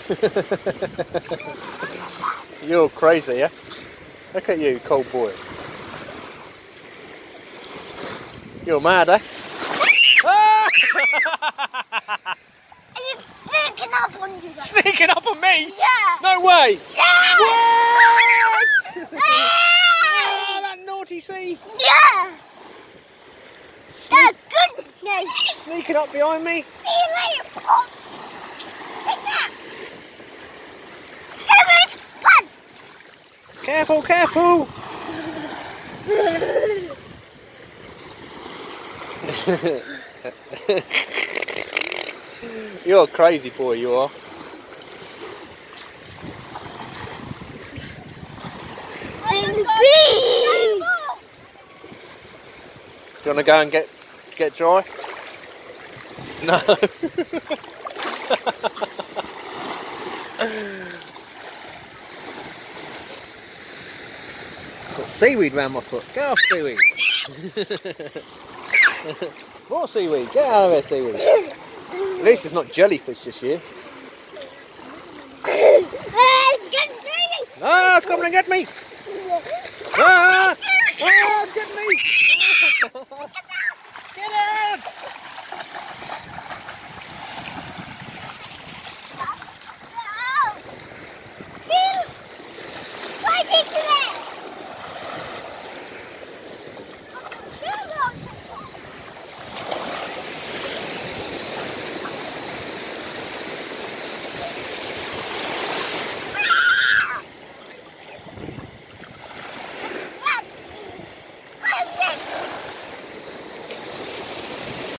You're crazy, yeah? Look at you, cold boy. You're mad, eh? Ah! Are you sneaking up on you? Sneaking up on me? Yeah. No way! Yeah. What? Yeah. Oh, that naughty sea! Yeah. That's good. No. Sneaking up behind me? See you later. Oh. Take that. Come on. Careful, careful! You're a crazy boy, you are. Do you want to go and get dry? No. Got seaweed round my foot. Get off, seaweed. More seaweed. Get out of there, seaweed. At least it's not jellyfish this year. No, it's coming to get me. Ah! Ah!